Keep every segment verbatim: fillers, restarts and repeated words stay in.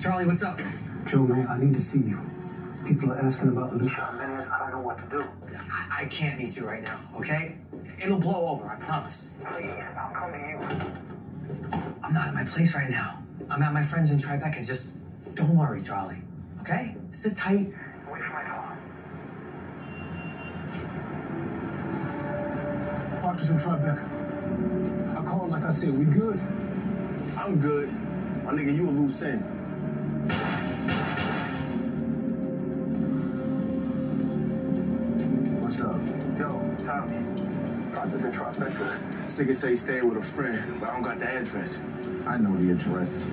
Charlie, what's up? Joe, man, I need to see you. People are asking about Alicia. Jimenez, I don't know what to do. I, I can't meet you right now, okay? It'll blow over, I promise. Please, I'll come to you. I'm not at my place right now. I'm at my friends in Tribeca. Just don't worry, Charlie, okay? Sit tight. Wait for my call. Doctors in Tribeca. I called like I said, we good? I'm good. My nigga, you a loose end. What's up? Yo, Tommy. Doctors in Tribeca. This nigga say he staying with a friend, but I don't got the address. I know the address.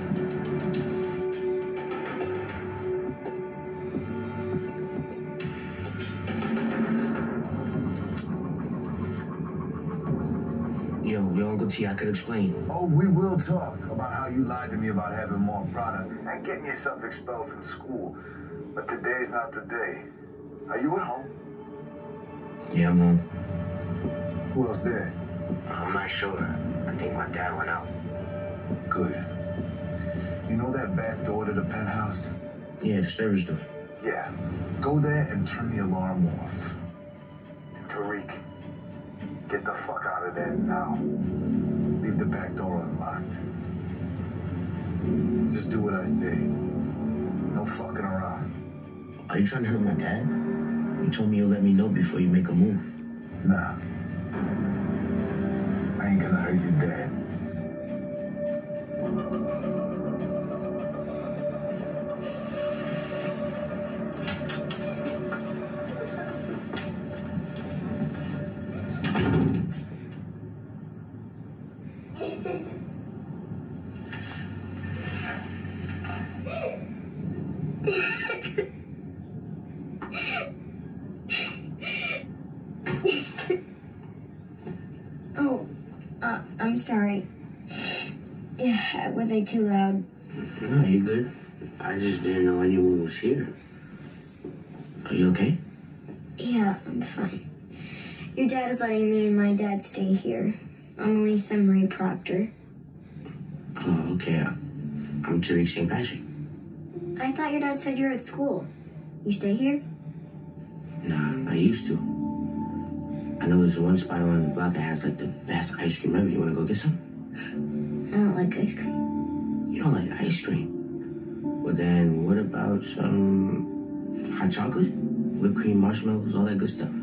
Yo, yo, Uncle T, I could explain. Oh, we will talk about how you lied to me about having more product. And getting yourself expelled from school. But today's not the day. Are you at home? Yeah, I'm home. Who else there? Uh, I'm not sure. I think my dad went out. Good. You know that back door to the penthouse? Yeah, the service door. Yeah. Go there and turn the alarm off. Tariq, get the fuck out of there now. Leave the back door unlocked. Just do what I say. No fucking around. Are you trying to hurt my dad? You told me you'll let me know before you make a move. Nah. I ain't gonna hurt your dad. Oh, uh, I'm sorry. Yeah, was I too loud? No, you good. I just didn't know anyone was here. Are you okay? Yeah, I'm fine. Your dad is letting me and my dad stay here. I'm Elisa Marie Proctor. Oh, okay. I'm Tariq Saint Patrick. I thought your dad said you're at school. You stay here? Nah, I used to. I know there's one spot around the block that has like the best ice cream ever. You wanna go get some? I don't like ice cream. You don't like ice cream? Well then, what about some hot chocolate? Whipped cream, marshmallows, all that good stuff.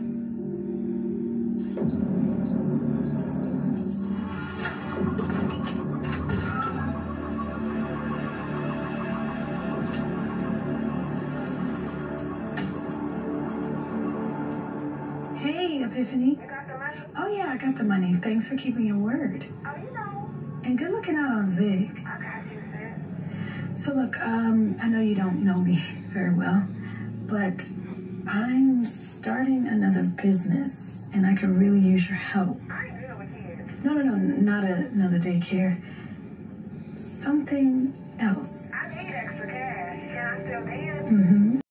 Hey, Epiphany. You got the money? Oh, yeah, I got the money. Thanks for keeping your word. Oh, you know. And good looking out on Zig. I got you, sis. So, look, um, I know you don't know me very well, but I'm starting another business, and I could really use your help. I ain't good with kids. No, no, no, not a, another daycare. Something else. I need extra cash. Can I still dance? Mm-hmm.